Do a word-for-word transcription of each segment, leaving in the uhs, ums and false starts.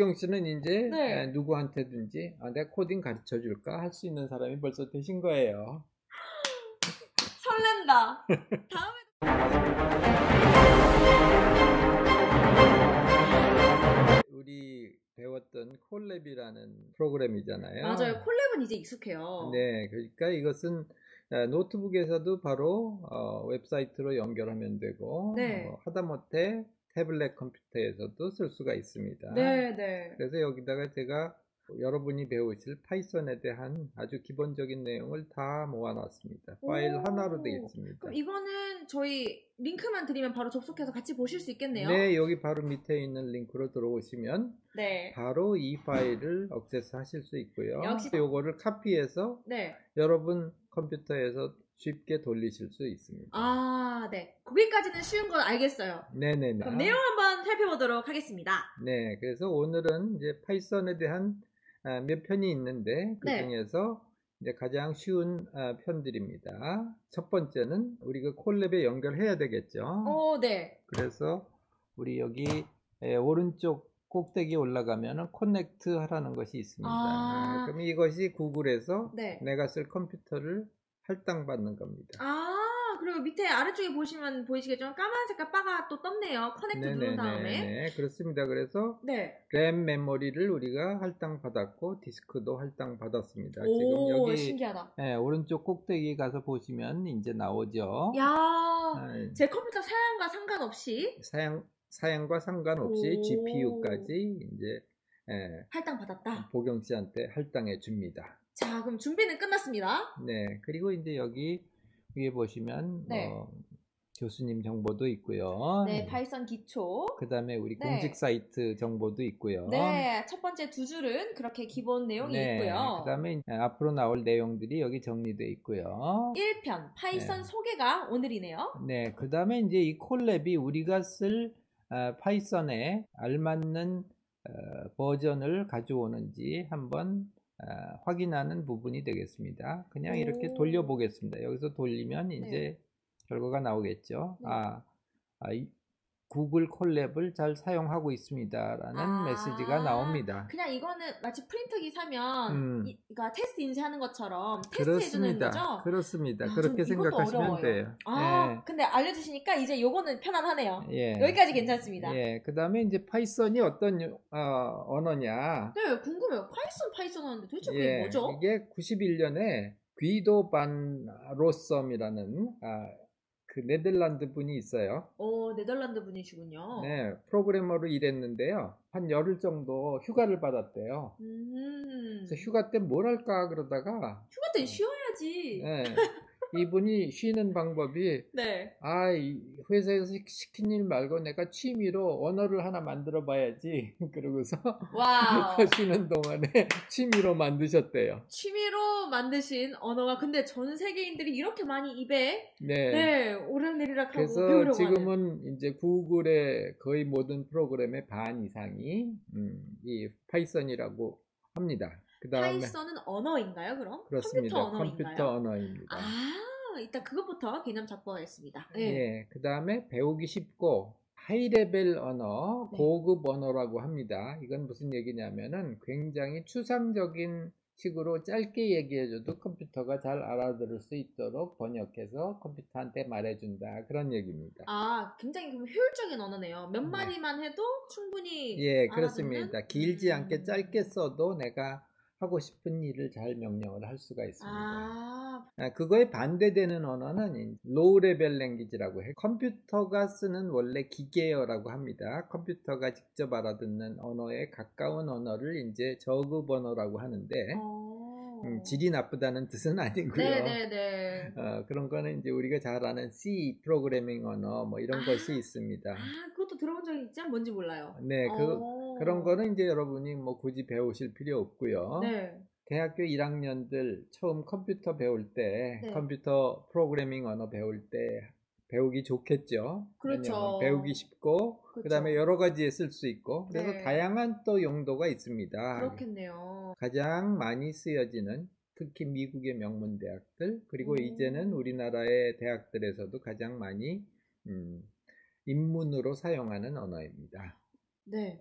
박경 씨는 이제 네. 에, 누구한테든지 아, 내가 코딩 가르쳐 줄까 할 수 있는 사람이 벌써 되신 거예요. 설렌다. 다음에 우리 배웠던 콜랩이라는 프로그램이잖아요. 맞아요. 콜랩은 이제 익숙해요. 네, 그러니까 이것은 아, 노트북에서도 바로 어, 웹사이트로 연결하면 되고 네. 어, 하다못해 태블릿 컴퓨터에서도 쓸 수가 있습니다. 네, 네. 그래서 여기다가 제가 여러분이 배우실 파이썬에 대한 아주 기본적인 내용을 다 모아놨습니다. 파일 오. 하나로 되어 있습니다. 그럼 이거는 저희 링크만 드리면 바로 접속해서 같이 보실 수 있겠네요. 네, 여기 바로 밑에 있는 링크로 들어오시면 네. 바로 이 파일을 액세스 하실 수 있고요. 역시 요거를 카피해서 네. 여러분 컴퓨터에서 쉽게 돌리실 수 있습니다. 아, 네. 거기까지는 쉬운 건 알겠어요. 네네네. 그럼 내용 한번 살펴보도록 하겠습니다. 네, 그래서 오늘은 이제 파이썬에 대한 아, 몇 편이 있는데 그 네. 중에서 이제 가장 쉬운 아, 편들입니다. 첫 번째는 우리가 콜랩에 연결해야 되겠죠. 오, 네. 그래서 우리 여기 에, 오른쪽 꼭대기 올라가면은 커넥트 하라는 것이 있습니다. 아. 그럼 이것이 구글에서 네. 내가 쓸 컴퓨터를 할당받는 겁니다. 아, 그리고 밑에 아래쪽에 보시면 보이시겠지만 까만 색깔 바가 또 떴네요. 커넥트 누른 다음에. 네, 그렇습니다. 그래서 네. 램 메모리를 우리가 할당받았고 디스크도 할당받았습니다. 오, 지금 여기 신기하다. 네, 오른쪽 꼭대기 가서 보시면 이제 나오죠. 야, 아, 제 컴퓨터 사양과 상관없이 사양 사양과 상관없이 오. 지피유까지 이제 예, 할당 받았다. 보경 씨한테 할당해 줍니다. 자, 그럼 준비는 끝났습니다. 네, 그리고 이제 여기 위에 보시면 네. 뭐 교수님 정보도 있고요. 네, 파이썬 기초. 그 다음에 우리 네. 공식 사이트 정보도 있고요. 네, 첫 번째 두 줄은 그렇게 기본 내용이 네, 있고요. 그 다음에 앞으로 나올 내용들이 여기 정리되어 있고요. 일 편, 파이썬 네. 소개가 오늘이네요. 네, 그 다음에 이제 이 콜랩이 우리가 쓸 어, 파이썬에 알맞는 어, 버전을 가져오는지 한번 어, 확인하는 부분이 되겠습니다. 그냥 이렇게 오. 돌려보겠습니다. 여기서 돌리면 이제 네. 결과가 나오겠죠. 네. 아, 아, 이 구글 콜랩을 잘 사용하고 있습니다 라는 아, 메시지가 나옵니다. 그냥 이거는 마치 프린터기 사면 음. 이, 그러니까 테스트 인쇄하는 것처럼 테스트해주는 그렇습니다. 거죠? 그렇습니다. 아, 그렇게 전 이것도 생각하시면 어려워요. 돼요. 아, 근데 알려주시니까 이제 요거는 편안하네요. 예. 예. 여기까지 괜찮습니다. 예. 그 다음에 이제 파이썬이 어떤 어, 언어냐. 네, 궁금해요. 파이썬 파이썬 하는데 도대체 그게 예. 뭐죠? 이게 구십일 년에 귀도 반 로썸이라는 아, 그 네덜란드 분이 있어요. 오, 네덜란드 분이시군요. 네, 프로그래머로 일했는데요. 한 열흘 정도 휴가를 받았대요. 음. 그래서 휴가 때 뭘 할까 그러다가 휴가 때 쉬어야지. 네, 이분이 쉬는 방법이 네. 아, 이 회사에서 시킨 일 말고 내가 취미로 언어를 하나 만들어 봐야지. 그러고서 와우. 쉬는 동안에 취미로 만드셨대요. 취미로 만드신 언어가 근데 전 세계인들이 이렇게 많이 입에 네. 네, 오르내리락 하고 그래서 배우려고 지금은 하는. 이제 구글의 거의 모든 프로그램의 반 이상이 음, 이 파이썬이라고 합니다. 그 다음에 파이썬은 언어인가요, 그럼? 그렇습니다. 컴퓨터 언어인가요? 컴퓨터 언어입니다. 아, 일단 그것부터 개념 잡고하겠습니다. 네. 예, 그 다음에 배우기 쉽고 하이레벨 언어, 네. 고급 언어라고 합니다. 이건 무슨 얘기냐면은 굉장히 추상적인 식으로 짧게 얘기해줘도 컴퓨터가 잘 알아들을 수 있도록 번역해서 컴퓨터한테 말해준다. 그런 얘기입니다. 아, 굉장히 그럼 효율적인 언어네요. 몇 네. 마디만 해도 충분히 예, 알아듣는? 그렇습니다. 길지 음. 않게 짧게 써도 내가 하고 싶은 일을 잘 명령을 할 수가 있습니다. 아, 아, 그거에 반대되는 언어는 로우 레벨 랭귀지라고 해요. 컴퓨터가 쓰는 원래 기계어라고 합니다. 컴퓨터가 직접 알아듣는 언어에 가까운 언어를 이제 저급 언어라고 하는데 어... 음, 질이 나쁘다는 뜻은 아니고요. 네네네. 어, 그런 거는 이제 우리가 잘 아는 C 프로그래밍 언어 뭐 이런 아, 것이 있습니다. 아, 그것도 들어본 적이 있지만 뭔지 몰라요. 네, 그, 어... 그런 거는 이제 여러분이 뭐 굳이 배우실 필요 없고요. 네. 대학교 일 학년들 처음 컴퓨터 배울 때, 네. 컴퓨터 프로그래밍 언어 배울 때 배우기 좋겠죠. 그렇죠. 왜냐하면 배우기 쉽고, 그렇죠. 그 다음에 여러 가지에 쓸 수 있고, 그래서 네. 다양한 또 용도가 있습니다. 그렇겠네요. 가장 많이 쓰여지는 특히 미국의 명문 대학들, 그리고 음. 이제는 우리나라의 대학들에서도 가장 많이 음, 입문으로 사용하는 언어입니다. 네.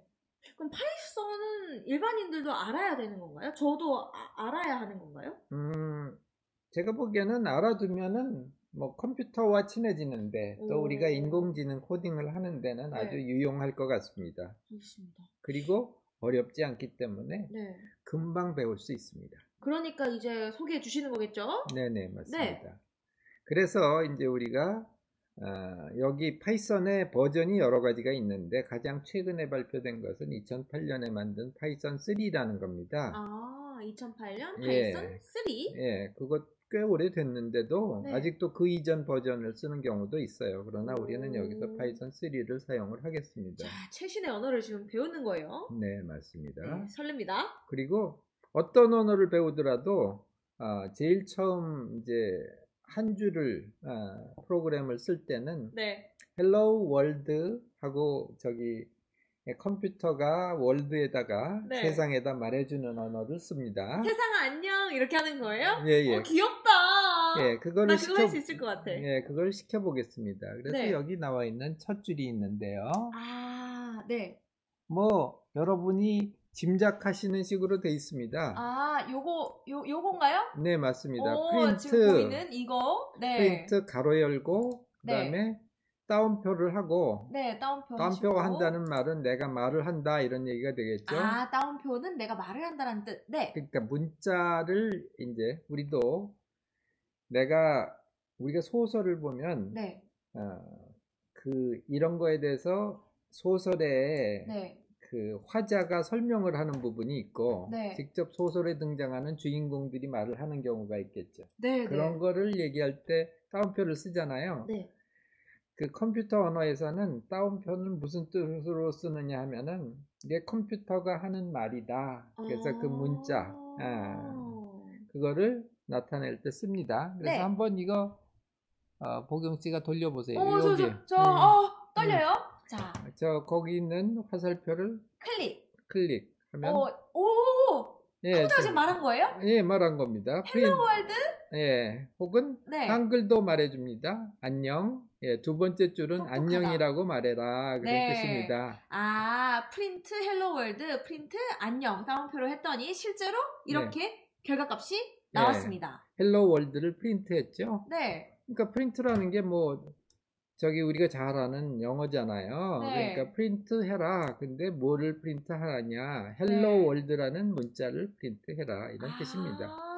그럼 파이썬은 일반인들도 알아야 되는 건가요? 저도 아, 알아야 하는 건가요? 음, 제가 보기에는 알아두면은 뭐 컴퓨터와 친해지는데 또 우리가 오. 인공지능 코딩을 하는 데는 아주 네. 유용할 것 같습니다. 알겠습니다. 그리고 어렵지 않기 때문에 네. 금방 배울 수 있습니다. 그러니까 이제 소개해 주시는 거겠죠? 네네, 맞습니다. 네. 그래서 이제 우리가 어, 여기 파이썬의 버전이 여러 가지가 있는데 가장 최근에 발표된 것은 이천팔 년에 만든 파이썬 쓰리라는 겁니다. 아, 이천팔 년 예. 파이썬 쓰리? 예, 그것 꽤 오래 됐는데도 네. 아직도 그 이전 버전을 쓰는 경우도 있어요. 그러나 오. 우리는 여기서 파이썬 쓰리를 사용을 하겠습니다. 자, 최신의 언어를 지금 배우는 거예요. 네, 맞습니다. 네, 설렙니다. 그리고 어떤 언어를 배우더라도 아, 제일 처음 이제 한 줄을 아, 프로그램을 쓸 때는 네. Hello World 하고 저기 컴퓨터가 월드에다가 네. 세상에다 말해주는 언어를 씁니다. 세상아 안녕 이렇게 하는 거예요? 예, 예. 어, 귀엽다. 예, 그거를 나 그거 시켜, 할 수 있을 것 같아. 예, 그걸 시켜보겠습니다. 그래서 네. 여기 나와 있는 첫 줄이 있는데요. 아, 네. 뭐, 여러분이 짐작하시는 식으로 돼 있습니다. 아, 요거 요 요건가요? 네, 맞습니다. 오, 프린트, 지금 보이는 이거. 네. 프린트 가로 열고, 그 네. 다음에 따옴표를 하고, 네, 따옴표 따옴표가 하시고. 한다는 말은 내가 말을 한다 이런 얘기가 되겠죠. 아, 따옴표는 내가 말을 한다는 뜻. 네. 그러니까 문자를 이제 우리도 내가 우리가 소설을 보면 네. 어, 그 이런 거에 대해서 소설에 네. 그 화자가 설명을 하는 부분이 있고 네. 직접 소설에 등장하는 주인공들이 말을 하는 경우가 있겠죠. 네, 그런 네. 거를 얘기할 때 따옴표를 쓰잖아요. 네. 그 컴퓨터 언어에서는 따옴표는 무슨 뜻으로 쓰느냐 하면은 이게 컴퓨터가 하는 말이다. 그래서 그 문자 아, 그거를 나타낼 때 씁니다. 그래서 네. 한번 이거 어, 보경 씨가 돌려보세요. 오, 저, 여기 저, 저, 음, 어, 떨려요? 자, 저 거기 있는 화살표를 클릭. 클릭하면 어, 오! 예, 컴퓨터가 저- 지금 말한 거예요? 예, 말한 겁니다. 헬로 월드? 예, 혹은 네. 한글도 말해줍니다. 안녕. 예, 두 번째 줄은 똑똑하다. 안녕이라고 말해라. 그런 네. 뜻입니다. 아, 프린트 헬로 월드, 프린트 안녕 따옴표로 했더니 실제로 이렇게 결과값이 나왔습니다. 헬로 월드를 프린트했죠. 네. 그러니까 프린트라는 게 뭐 저기 우리가 잘 아는 영어잖아요. 네. 그러니까 프린트해라. 근데 뭐를 프린트하냐? 헬로 네. 월드라는 문자를 프린트해라. 이런 아, 뜻입니다.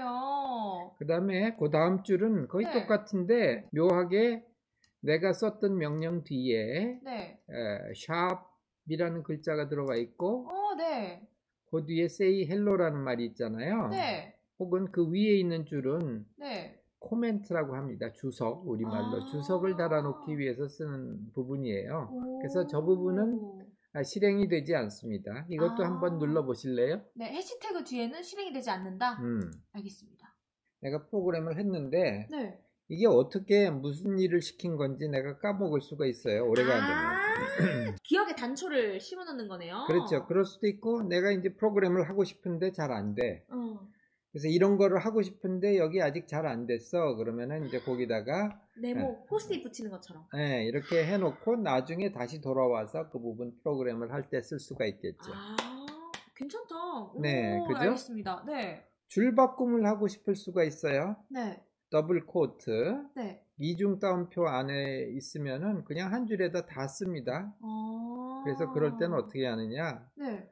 좋네요. 그 다음에 그 다음 줄은 거의 네. 똑같은데 묘하게 내가 썼던 명령 뒤에 네. 에, 샵이라는 글자가 들어가 있고 어, 네. 그 뒤에 say hello라는 말이 있잖아요. 네. 혹은 그 위에 있는 줄은 네. 코멘트라고 합니다. 주석, 우리말로 아. 주석을 달아놓기 위해서 쓰는 부분이에요. 오. 그래서 저 부분은 아, 실행이 되지 않습니다. 이것도 아. 한번 눌러보실래요? 네, 해시태그 뒤에는 실행이 되지 않는다? 음, 알겠습니다. 내가 프로그램을 했는데 네. 이게 어떻게 무슨 일을 시킨 건지 내가 까먹을 수가 있어요. 오래가면 되면. 아, 기억에 단초를 심어놓는 거네요. 그렇죠. 그럴 수도 있고 내가 이제 프로그램을 하고 싶은데 잘 안 돼. 어. 그래서 이런 거를 하고 싶은데 여기 아직 잘 안 됐어. 그러면은 이제 거기다가 네모 포스트잇 붙이는 것처럼. 예, 이렇게 해놓고 나중에 다시 돌아와서 그 부분 프로그램을 할 때 쓸 수가 있겠죠. 아, 괜찮다. 네, 오, 그죠? 알겠습니다. 네. 줄 바꿈을 하고 싶을 수가 있어요. 네. 더블 코트. 네. 이중 따옴표 안에 있으면은 그냥 한 줄에다 다 씁니다. 어... 그래서 그럴 때는 어떻게 하느냐? 네.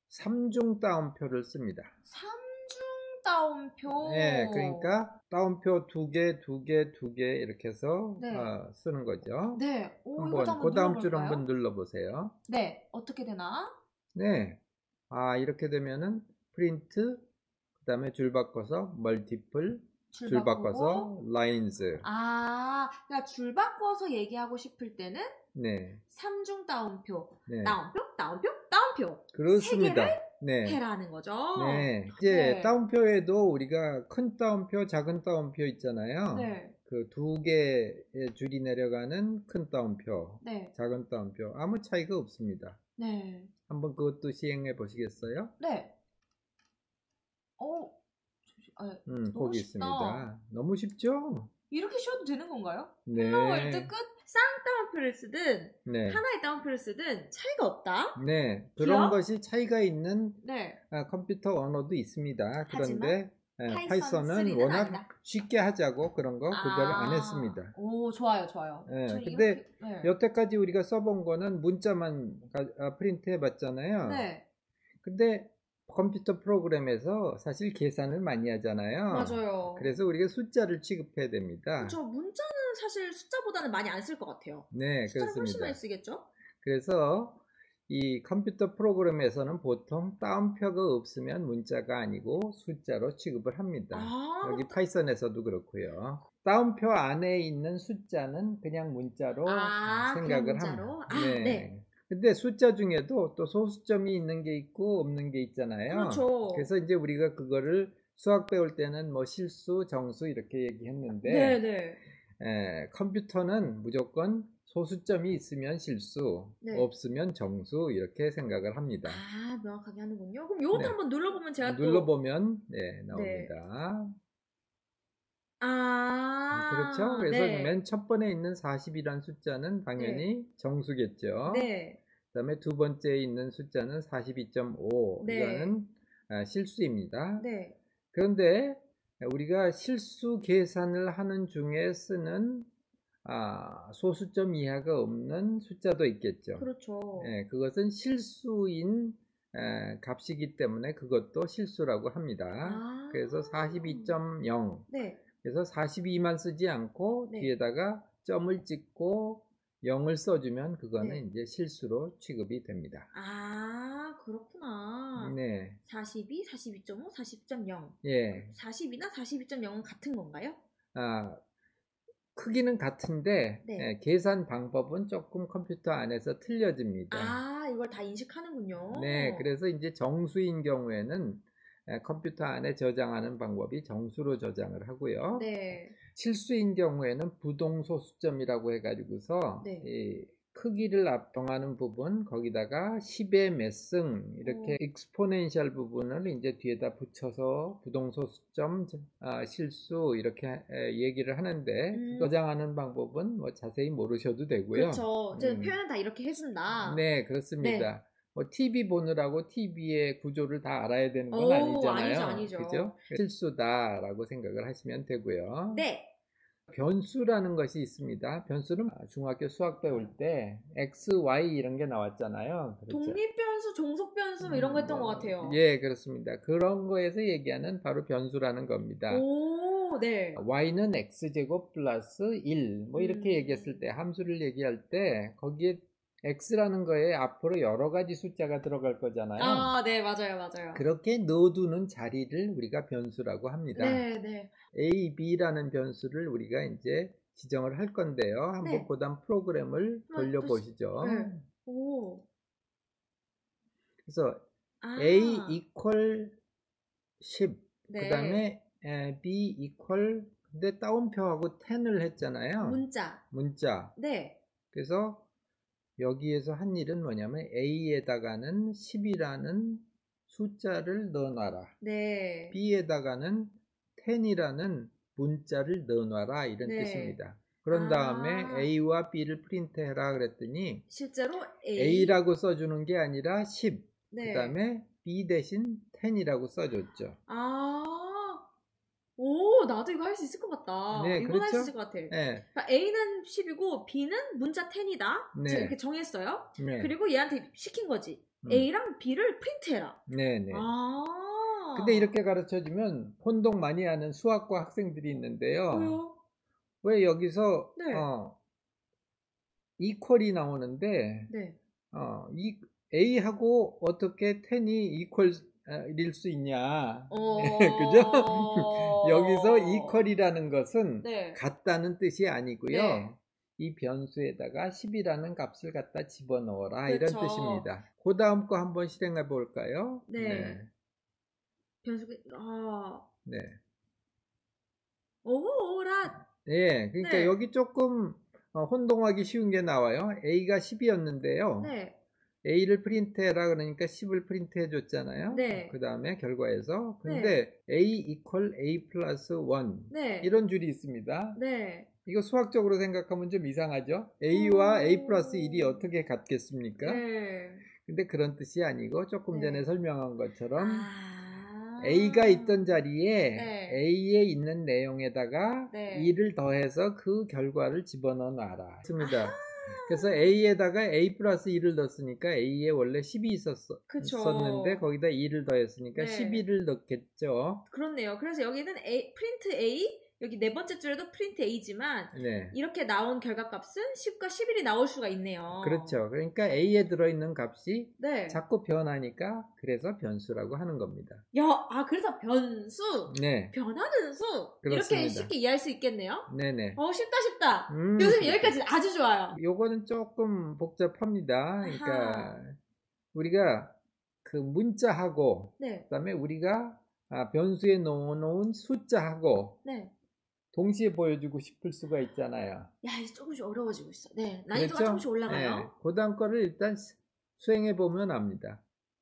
삼중 따옴표를 씁니다. 삼중 따옴표. 네, 그러니까 따옴표 두 개, 두 개, 두 개 이렇게 해서 네. 어, 쓰는 거죠. 네. 오, 한번 이것도 한번 그 다음 줄 눌러볼까요? 한번 눌러보세요. 네. 어떻게 되나? 네, 아 이렇게 되면은 프린트, 그 다음에 줄 바꿔서 멀티플, 줄, 줄 바꾸고. 바꿔서 라인즈. 아, 그러니까 줄 바꿔서 얘기하고 싶을 때는 네, 삼중 따옴표. 네, 따옴표, 따옴표, 따옴표. 그렇습니다. 세 네. 해라는 거죠. 네, 이제 네. 따옴표에도 우리가 큰 따옴표, 작은 따옴표 있잖아요. 네. 그 두 개의 줄이 내려가는 큰 따옴표, 네. 작은 따옴표 아무 차이가 없습니다. 네. 한번 그것도 시행해 보시겠어요? 네. 어, 잠시- 아, 음, 너무 거기 쉽다. 있습니다. 너무 쉽죠? 이렇게 쉬어도 되는 건가요? 네. 헬로 월드 끝. 쌍따옴표 따옴표를 쓰든 네. 하나의 따옴표를 쓰든 차이가 없다. 네, 그런 기억? 것이 차이가 있는 네. 아, 컴퓨터 언어도 있습니다. 그런데 예, 파이썬 파이썬은 쓰리는 워낙 아니다. 쉽게 하자고 그런 거 구별을 안 아, 했습니다. 오, 좋아요, 좋아요. 예, 저는 근데 이렇게, 네. 여태까지 우리가 써본 거는 문자만 가- 아, 프린트 해봤잖아요. 네, 근데 컴퓨터 프로그램에서 사실 계산을 많이 하잖아요. 맞아요. 그래서 우리가 숫자를 취급해야 됩니다. 그렇죠. 문자는 사실 숫자보다는 많이 안 쓸 것 같아요. 네, 숫자를 훨씬 그렇습니다. 많이 쓰겠죠? 그래서 이 컴퓨터 프로그램에서는 보통 따옴표가 없으면 문자가 아니고 숫자로 취급을 합니다. 아, 여기 그럼- 파이썬에서도 그렇고요. 따옴표 안에 있는 숫자는 그냥 문자로 아, 그냥 생각을 문자로? 합니다. 아, 네. 근데 숫자 중에도 또 소수점이 있는 게 있고 없는 게 있잖아요. 그렇죠. 그래서 이제 우리가 그거를 수학 배울 때는 뭐 실수, 정수 이렇게 얘기했는데 네, 네. 에, 컴퓨터는 무조건 소수점이 있으면 실수, 네. 없으면 정수 이렇게 생각을 합니다. 아, 명확하게 하는군요. 그럼 이것도 네. 한번 눌러보면 제가 또 눌러보면 네, 나옵니다. 아, 그렇죠? 그래서 네. 맨 첫 번에 있는 사십이라는 숫자는 당연히 정수겠죠. 네. 그 다음에 두 번째에 있는 숫자는 사십이 점 오. 네. 이거는 아, 실수입니다. 네. 그런데 우리가 실수 계산을 하는 중에 쓰는 아, 소수점 이하가 없는 숫자도 있겠죠. 그렇죠. 예, 그것은 실수인 에, 값이기 때문에 그것도 실수라고 합니다. 아. 그래서 사십이 점 영. 네. 그래서 사십이만 쓰지 않고 네. 뒤에다가 점을 찍고 영을 써주면 그거는 네. 이제 실수로 취급이 됩니다. 아, 그렇구나. 네, 사십이, 사십이 점 오, 사십 점 영. 예, 사십이나 사십이 점 영은 같은 건가요? 아, 크기는 같은데 네. 예, 계산 방법은 조금 컴퓨터 안에서 틀려집니다. 아, 이걸 다 인식하는군요. 네, 그래서 이제 정수인 경우에는 에, 컴퓨터 안에 저장하는 방법이 정수로 저장을 하고요. 네. 실수인 경우에는 부동소수점이라고 해가지고서 네. 이 크기를 앞정하는 부분 거기다가 십의 몇 승 이렇게 오. 익스포넨셜 부분을 이제 뒤에다 붙여서 부동소수점 아, 실수 이렇게 에, 얘기를 하는데 음. 저장하는 방법은 뭐 자세히 모르셔도 되고요. 그렇죠. 제 음. 표현은 다 이렇게 해준다. 네, 그렇습니다. 뭐 티비 보느라고 티비의 구조를 다 알아야 되는 건 오, 아니잖아요. 아니죠, 아니죠. 그죠? 실수다라고 생각을 하시면 되고요. 네. 변수라는 것이 있습니다. 변수는 중학교 수학 배울 때 x, y 이런 게 나왔잖아요. 그렇죠? 독립변수, 종속변수 뭐 이런 거 했던 뭐, 것 같아요. 예, 그렇습니다. 그런 거에서 얘기하는 바로 변수라는 겁니다. 오, 네. y는 x제곱 플러스 일, 뭐 이렇게 음. 얘기했을 때, 함수를 얘기할 때, 거기에 x라는 거에 앞으로 여러 가지 숫자가 들어갈 거잖아요. 아, 네, 맞아요, 맞아요. 그렇게 넣어두는 자리를 우리가 변수라고 합니다. 네, 네. a, b라는 변수를 우리가 이제 지정을 할 건데요. 한번 네. 그 다음 프로그램을 아, 돌려보시죠. 네. 오. 그래서 아. a equal 십, 네. 그 다음에 b equal, 근데 따옴표하고 텐을 했잖아요. 문자. 문자. 네. 그래서 여기에서 한 일은 뭐냐면 a에다가는 십이라는 숫자를 넣어놔라. 네. b에다가는 텐이라는 문자를 넣어놔라 이런 네. 뜻입니다. 그런 아. 다음에 a와 b를 프린트해라 그랬더니 실제로 A. a라고 써주는 게 아니라 십, 네. 그 다음에 b 대신 텐이라고 써줬죠. 아. 오, 나도 이거 할 수 있을 것 같다. 네, 이건 할 수 그렇죠? 있을 것 같아. 네, 그러니까 A는 십이고 B는 문자 텐이다. 네. 제가 이렇게 정했어요. 네, 그리고 얘한테 시킨 거지. 음. A랑 B를 프린트해라. 네, 네. 아. 근데 이렇게 가르쳐주면 혼동 많이 하는 수학과 학생들이 있는데요. 왜요? 왜 여기서 네. 어, 이퀄이 나오는데 네. 어, 이 A하고 어떻게 텐이 이퀄일 수 있냐? 어. 그죠? 여기서 이퀄이라는 것은 네. 같다는 뜻이 아니고요. 네. 이 변수에다가 십이라는 값을 갖다 집어넣어라 그렇죠. 이런 뜻입니다. 그 다음 거 한번 실행해 볼까요? 네. 변수가 아. 네. 오라. 예, 그러니까 네. 여기 조금 어, 혼동하기 쉬운 게 나와요. A가 십이었는데요. 네. A를 프린트해라 그러니까 십을 프린트해 줬잖아요. 네. 그 다음에 결과에서 근데 A equal A 플러스 일 네. 이런 줄이 있습니다. 네. 이거 수학적으로 생각하면 좀 이상하죠? A와 A 플러스 일이 어떻게 같겠습니까? 네. 근데 그런 뜻이 아니고 조금 네. 전에 설명한 것처럼 아. A가 있던 자리에 네. A에 있는 내용에다가 네. 이를 더해서 그 결과를 집어넣어 놔라. 있습니다. 아. 그래서 A에다가 A 플러스 일을 넣었으니까 A에 원래 십이 있었어, 그쵸. 있었는데 거기다 이를 더했으니까 네. 십이를 넣겠죠. 그렇네요. 그래서 여기는 A, 프린트 A, 여기 네 번째 줄에도 프린트 A지만 네. 이렇게 나온 결과값은 십과 십일이 나올 수가 있네요. 그렇죠. 그러니까 A에 들어있는 값이 네. 자꾸 변하니까 그래서 변수라고 하는 겁니다. 야, 아 그래서 변수, 네. 변하는 수 이렇게 그렇습니다. 쉽게 이해할 수 있겠네요. 네네. 어 쉽다 쉽다. 음, 요즘 여기까지 아주 좋아요. 요거는 조금 복잡합니다. 그러니까 아하. 우리가 그 문자하고 네, 그다음에 우리가 아, 변수에 넣어놓은 숫자하고 네. 동시에 보여주고 싶을 수가 있잖아요. 야, 이제 조금씩 어려워지고 있어. 네, 난이도가 그렇죠? 조금씩 올라가요. 네. 그 다음 거를 일단 수행해 보면 압니다.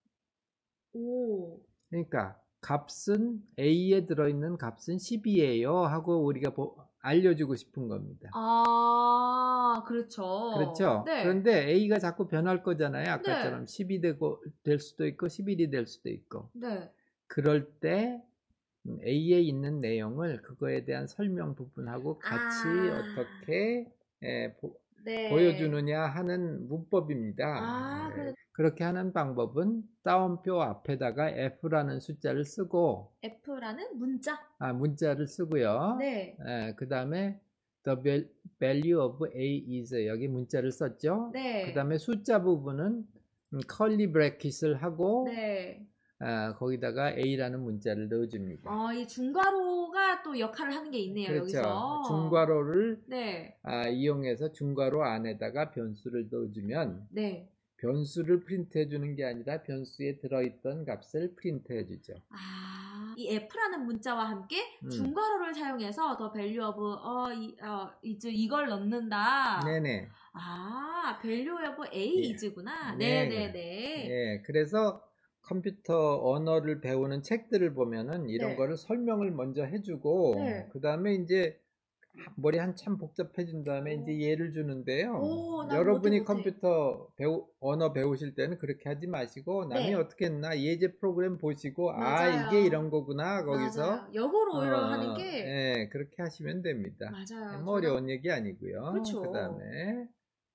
오, 그러니까 값은 A에 들어있는 값은 십이에요 하고 우리가 보, 알려주고 싶은 겁니다. 아, 그렇죠. 그렇죠? 네. 그런데 A가 자꾸 변할 거잖아요. 아까처럼 네. 십이 되고 될 수도 있고 십일이 될 수도 있고. 네. 그럴 때 A에 있는 내용을 그거에 대한 설명 부분하고 같이 아. 어떻게 에, 보, 네. 보여주느냐 하는 문법입니다. 아, 예, 그래. 그렇게 하는 방법은 따옴표 앞에다가 F라는 숫자를 쓰고 F라는 문자. 아, 문자를 쓰고요. 네. 그 다음에 the value of A is 여기 문자를 썼죠. 네. 그 다음에 숫자 부분은 curly bracket을 하고 네. 아, 거기다가 A라는 문자를 넣어줍니다. 아, 이 중괄호가 또 역할을 하는 게 있네요, 그렇죠. 여기서. 중괄호를 네. 아, 이용해서 중괄호 안에다가 변수를 넣어주면 네. 변수를 프린트해 주는 게 아니라 변수에 들어있던 값을 프린트해 주죠. 아, 이 F라는 문자와 함께 음. 중괄호를 사용해서 더 value of 어, 이, 어, 이제 이걸 넣는다. 네네. 아, value of A 예. is구나. 네. 네네네. 예, 그래서 컴퓨터 언어를 배우는 책들을 보면은 이런 네. 거를 설명을 먼저 해주고 네. 그 다음에 이제 머리 한참 복잡해진 다음에 오. 이제 예를 주는데요. 오, 난 여러분이 못해, 못해. 컴퓨터 배우 언어 배우실 때는 그렇게 하지 마시고 남이 네. 어떻게 했나 예제 프로그램 보시고 맞아요. 아 이게 이런 거구나 거기서 맞아요. 역으로 오히려 어, 하는 게 예, 그렇게 하시면 됩니다. 맞아요. 뭐 어려운 얘기 아니고요. 그렇죠. 그다음에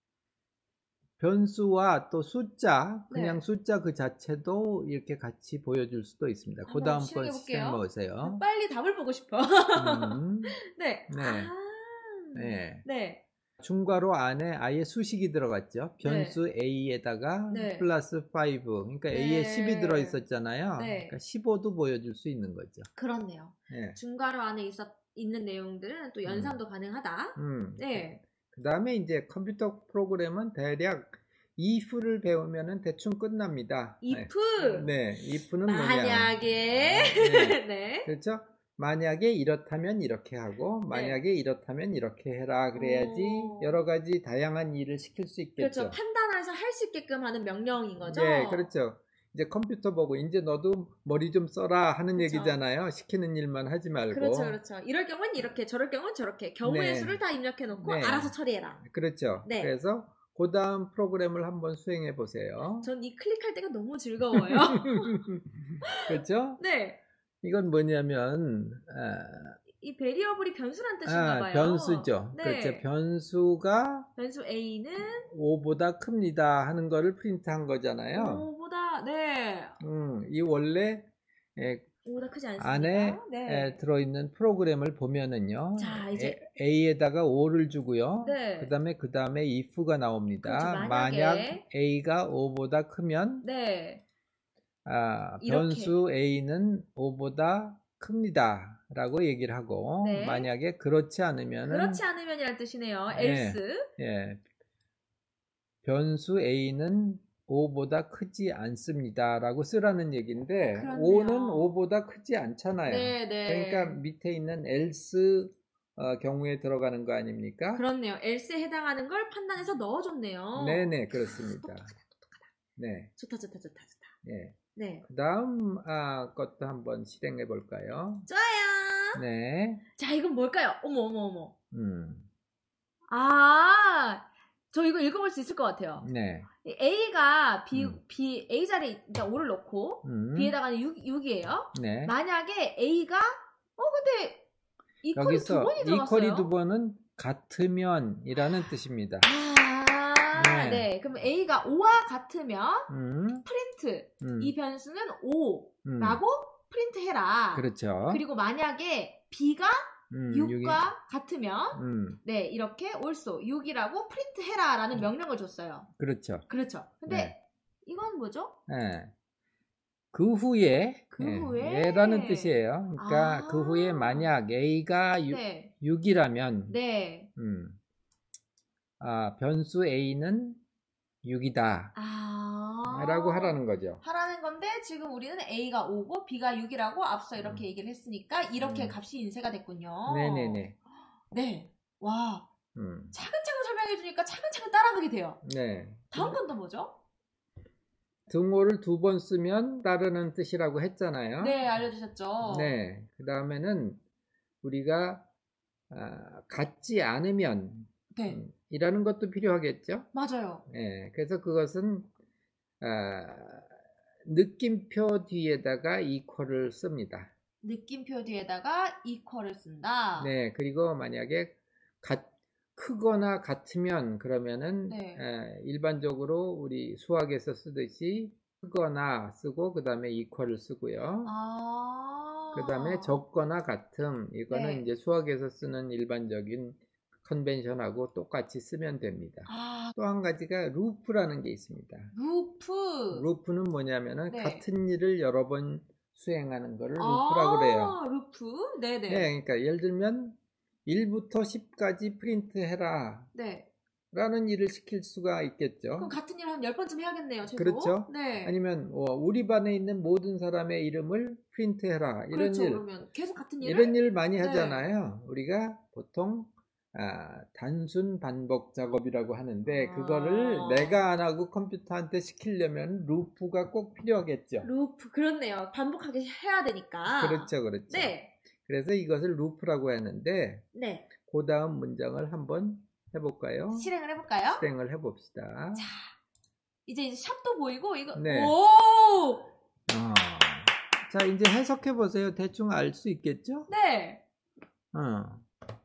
변수와 또 숫자, 그냥 네. 숫자 그 자체도 이렇게 같이 보여줄 수도 있습니다. 그 한번 다음 번 실행해 시간 볼게요. 보세요. 빨리 답을 보고 싶어. 음, 네. 네. 아. 네. 네. 중괄호 안에 아예 수식이 들어갔죠. 변수 A에다가 네. 플러스 오. 그러니까 네. A에 십이 들어있었잖아요. 네. 그러니까 십오도 보여줄 수 있는 거죠. 그렇네요. 네. 중괄호 안에 있었, 있는 내용들은 또 연산도 가능하다. 음. 네. 그 다음에 이제 컴퓨터 프로그램은 대략 if를 배우면은 대충 끝납니다. if. 네. if는 뭐냐. 만약에. 네. 네. 그렇죠? 만약에 이렇다면 이렇게 하고 만약에 이렇다면 이렇게 해라 그래야지 오. 여러 가지 다양한 일을 시킬 수 있겠죠. 그렇죠. 판단해서 할 수 있게끔 하는 명령인 거죠. 네, 그렇죠. 이제 컴퓨터 보고 이제 너도 머리 좀 써라 하는 그렇죠. 얘기잖아요. 시키는 일만 하지 말고. 그렇죠, 그렇죠. 이럴 경우는 이렇게, 저럴 경우는 저렇게. 경우의 네. 수를 다 입력해 놓고 네. 알아서 처리해라. 그렇죠. 네. 그래서 그 다음 프로그램을 한번 수행해 보세요. 전 이 클릭할 때가 너무 즐거워요. 그렇죠? 네. 이건 뭐냐면 아, 이 베리어블이 변수란 뜻인가 아, 봐요. 변수죠. 네. 그렇죠. 변수가 변수 A는 오보다 큽니다 하는 거를 프린트한 거잖아요. 오보다 네. 음, 이 원래 에, 오보다 크지 않습니다. 안에 네. 에, 들어있는 프로그램을 보면은요. 자, 이제 에, A에다가 오를 주고요. 네. 그 다음에 그 다음에 if가 나옵니다. 그렇죠, 만약에. 만약 A가 오보다 크면 네. 아, 이렇게. 변수 A는 오보다 큽니다 라고 얘기를 하고 네. 만약에 그렇지 않으면은 그렇지 않으면이란 뜻이네요. 네. else. 예, 변수 A는 오보다 크지 않습니다 라고 쓰라는 얘기인데 그렇네요. 오는 오보다 크지 않잖아요. 네, 네. 그러니까 밑에 있는 else 어, 경우에 들어가는 거 아닙니까? 그렇네요. else에 해당하는 걸 판단해서 넣어줬네요. 네네 그렇습니다. 똑똑하다, 똑똑하다. 네, 좋다, 좋다, 좋다, 좋다. 예. 네. 그 다음 아, 것도 한번 실행해 볼까요? 좋아요. 네, 자, 이건 뭘까요? 어머, 어머, 어머. 음. 아, 저 이거 읽어볼 수 있을 것 같아요. 네. A가 B, 음. B, A 자리에 그러니까 오를 넣고 음. B에다가는 육, 육이에요. 네. 만약에 A가 어 근데 이퀄이 두 여기서 번이 들어갔어요. 이퀄이 두 번은 같으면이라는 뜻입니다. 아, 네. 네. 그럼 A가 오와 같으면 음. 프린트 음. 이 변수는 오라고 음. 프린트해라. 그렇죠. 그리고 만약에 B가 음, 육과 육이... 같으면 음. 네 이렇게 also 육이라고 프린트해라라는 명령을 줬어요. 그렇죠. 그렇죠. 근데 네. 이건 뭐죠? 네. 그 후에 그 네, 후에 라는 뜻이에요. 그러니까 아. 그 후에 만약 A가 육, 네. 육이라면 네. 음, 아, 변수 A는 육이다 아. 라고 하라는 거죠. 하라는 건데 지금 우리는 A가 오고 B가 육이라고 앞서 이렇게 음. 얘기를 했으니까 이렇게 음. 값이 인쇄가 됐군요. 네네네. 네. 와. 음. 차근차근 설명해 주니까 차근차근 따라가게 돼요. 네. 다음 건 또 뭐죠? 등호를 두 번 쓰면 따르는 뜻이라고 했잖아요. 네, 알려주셨죠. 네. 그 다음에는 우리가 아, 같지 않으면 네. 음, 이라는 것도 필요하겠죠. 맞아요. 네. 그래서 그것은 아, 느낌표 뒤에다가 equal을 씁니다. 느낌표 뒤에다가 equal을 쓴다. 네. 그리고 만약에 같 크거나 같으면 그러면은 네. 에, 일반적으로 우리 수학에서 쓰듯이 크거나 쓰고 그 다음에 equal을 쓰고요. 아. 그 다음에 적거나 같음 이거는 네. 이제 수학에서 쓰는 일반적인 컨벤션하고 똑같이 쓰면 됩니다. 아. 또 한 가지가 루프라는 게 있습니다. 루프. 루프는 뭐냐면은 네. 같은 일을 여러 번 수행하는 거를 아, 루프라고 그래요. 루프? 네네. 네, 그러니까 예를 들면 일부터 십까지 프린트해라 네. 라는 일을 시킬 수가 있겠죠. 그럼 같은 일 한 열 번쯤 해야겠네요, 최소. 그렇죠. 네. 아니면 어, 우리 반에 있는 모든 사람의 이름을 프린트해라 이런 그렇죠. 일. 그러면 계속 같은 일을 이런 일 많이 네. 하잖아요. 우리가 보통 아, 단순 반복 작업이라고 하는데 아. 그거를 내가 안 하고 컴퓨터한테 시키려면 루프가 꼭 필요하겠죠. 루프, 그렇네요. 반복하게 해야 되니까. 그렇죠, 그렇죠. 네. 그래서 이것을 루프라고 하는데 네. 그 다음 문장을 한번 해볼까요? 실행을 해볼까요? 실행을 해봅시다. 자, 이제 이제 샵도 보이고 이거 네. 오! 어. 자, 이제 해석해 보세요. 대충 알 수 있겠죠? 네. 어.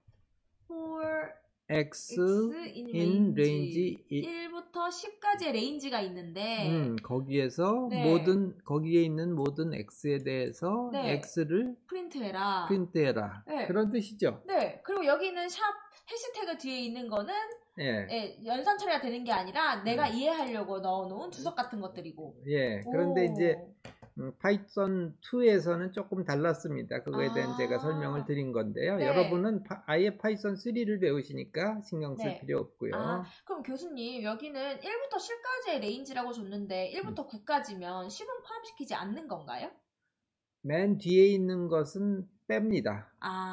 for x, x in, in range range 이- 일부터 십까지의 레인지가 있는데 음, 거기에서 네. 모든 거기에 있는 모든 x에 대해서 네. x를 프린트해라. 프린트해라. 네. 그런 뜻이죠. 네. 그리고 여기 있는 샵 해시태그 뒤에 있는 거는 예. 예, 연산 처리가 되는 게 아니라 내가 음. 이해하려고 넣어놓은 주석 같은 것들이고. 예. 그런데 오. 이제 음, 파이썬 이에서는 조금 달랐습니다. 그거에 대한 아. 제가 설명을 드린 건데요. 네. 여러분은 파, 아예 파이썬 쓰리를 배우시니까 신경 쓸 네. 필요 없고요. 아, 그럼 교수님 여기는 일부터 십까지의 레인지라고 줬는데 일부터 구까지면 십은 포함시키지 않는 건가요? 맨 뒤에 있는 것은 뺍니다.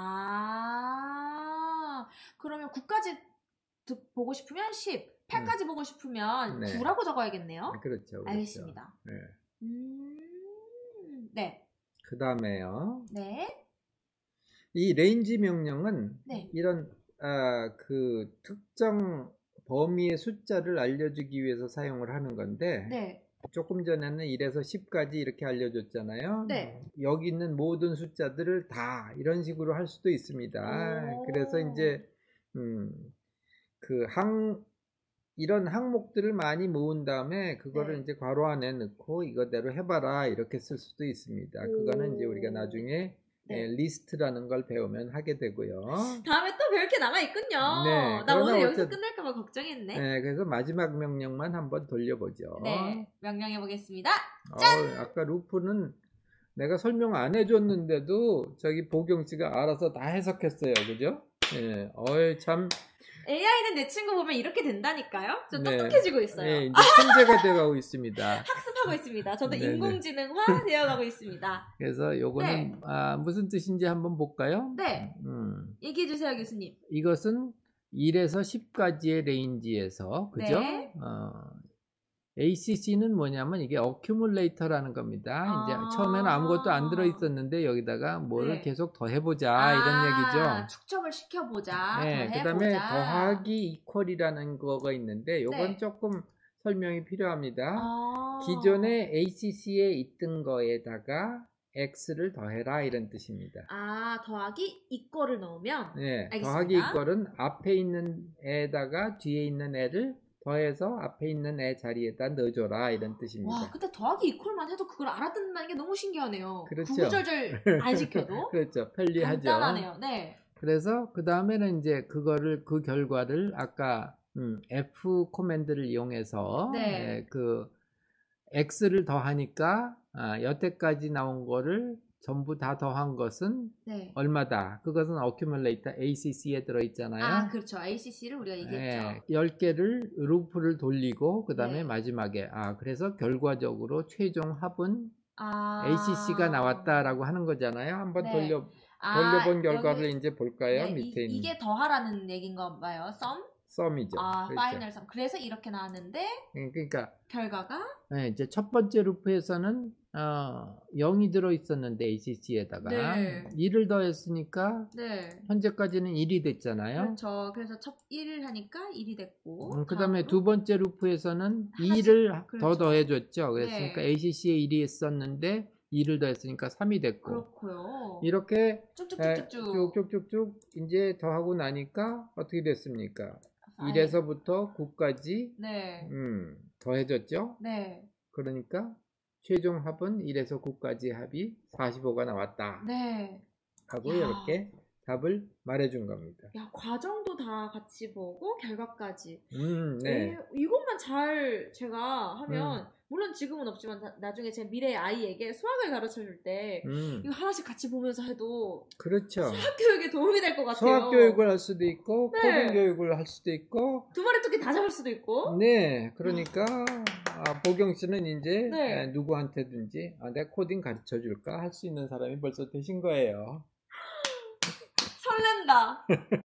아, 그러면 구까지 보고 싶으면 십, 팔까지 음. 보고 싶으면 네. 구라고 적어야겠네요. 그렇죠. 그렇죠. 알겠습니다. 네. 음, 네. 그 다음에요. 네. 이 레인지 명령은 네. 이런 아, 그 특정 범위의 숫자를 알려주기 위해서 사용을 하는 건데 네. 조금 전에는 일에서 십까지 이렇게 알려줬잖아요. 네. 여기 있는 모든 숫자들을 다 이런 식으로 할 수도 있습니다. 오. 그래서 이제 음, 그 항, 이런 항목들을 많이 모은 다음에 그거를 네. 이제 괄호 안에 넣고 이거대로 해봐라 이렇게 쓸 수도 있습니다. 오. 그거는 이제 우리가 나중에 네. 예, 리스트라는 걸 배우면 하게 되고요. 다음에 또 배울 게 남아있군요. 네, 나 오늘 그러나 여기서 어쨌든- 끝날까봐 걱정했네. 네, 그래서 마지막 명령만 한번 돌려보죠. 네, 명령해보겠습니다. 어, 아까 루프는 내가 설명 안 해줬는데도 저기 보경 씨가 알아서 다 해석했어요, 그죠? 예, 어이 참. 에이아이는 내 친구 보면 이렇게 된다니까요. 저 네. 똑똑해지고 있어요. 예, 이제 천재가 되어가고 있습니다. 학습하고 있습니다. 저도 네네. 인공지능화 되어가고 있습니다. 그래서 요거는 네. 아, 무슨 뜻인지 한번 볼까요? 네, 음, 얘기해주세요, 교수님. 이것은 일에서 십까지의 레인지에서 그죠? 네. 어, 에이씨씨는 뭐냐면 이게 어큐뮬레이터라는 겁니다. 아. 이제 처음에는 아무것도 안 들어 있었는데 여기다가 뭐를 네. 계속 더해보자 아, 이런 얘기죠. 축적을 시켜보자. 네, 더해보자. 그다음에 더하기 이퀄이라는 거가 있는데 요건 네. 조금 설명이 필요합니다. 아. 기존에 에이씨씨에 있던 거에다가 x를 더해라 이런 뜻입니다. 아, 더하기 이거를 넣으면? 네, 알겠습니다. 더하기 이퀄은 앞에 있는 애에다가 뒤에 있는 애를 더해서 앞에 있는 애 자리에다 넣어줘라 이런 뜻입니다. 와, 근데 더하기 이퀄만 해도 그걸 알아듣는다는 게 너무 신기하네요. 그렇죠. 구구절절 안 시켜도 그렇죠. 편리하죠. 간단하네요. 네. 그래서 그 다음에는 이제 그거를 그 결과를 아까 음, F 코맨드를 이용해서 네. 예, 그 x를 더하니까 아, 여태까지 나온 거를 전부 다 더한 것은 네. 얼마다? 그것은 어큐뮬레이터 에이씨씨에 들어있잖아요. 아, 그렇죠. 에이씨씨를 우리가 얘기했죠. 예, 열 개를 루프를 돌리고 그 다음에 네. 마지막에 아 그래서 결과적으로 최종 합은 아. 에이씨씨가 나왔다라고 하는 거잖아요. 한번 네. 돌려 아, 돌려본 결과를 여기- 이제 볼까요? 네, 밑에 이, 있는 이게 더하라는 얘기인가 봐요. sum? 썸이죠. 아, 그렇죠. 파이널 sum. 그래서 이렇게 나왔는데 그러니까 결과가 네, 이제 첫 번째 루프에서는 어, 영이 들어 있었는데 에이씨씨에다가 네. 일을 더했으니까 네. 현재까지는 일이 됐잖아요. 그렇죠. 그래서 첫 일을 하니까 일이 됐고 음, 그 다음에 다음으로 두 번째 루프에서는 하나씩, 이를 그렇죠. 더 더해줬죠. 그랬으니까 네. 에이씨씨에 일이 있었는데 이를 더했으니까 삼이 됐고 그렇고요. 이렇게 쭉쭉쭉쭉쭉. 쭉쭉쭉쭉 이제 더하고 나니까 어떻게 됐습니까? 아예. 일에서부터 구까지 네. 음, 더해졌죠. 네. 그러니까 최종 합은 일에서 구까지 합이 사십오가 나왔다 네. 하고 야. 이렇게 답을 말해준 겁니다. 야, 과정도 다 같이 보고 결과까지. 음, 네. 에, 이것만 잘 제가 하면 물론 지금은 없지만 나, 나중에 제 미래 아이에게 수학을 가르쳐 줄 때 음, 이거 하나씩 같이 보면서 해도 그렇죠. 수학 교육에 도움이 될 것 같아요. 수학 교육을 할 수도 있고 네. 코딩 교육을 할 수도 있고 두 마리 토끼 다 잡을 수도 있고. 네, 그러니까 아, 보경 씨는 이제 네. 에, 누구한테든지 아, 내가 코딩 가르쳐 줄까 할 수 있는 사람이 벌써 되신 거예요. 설렌다.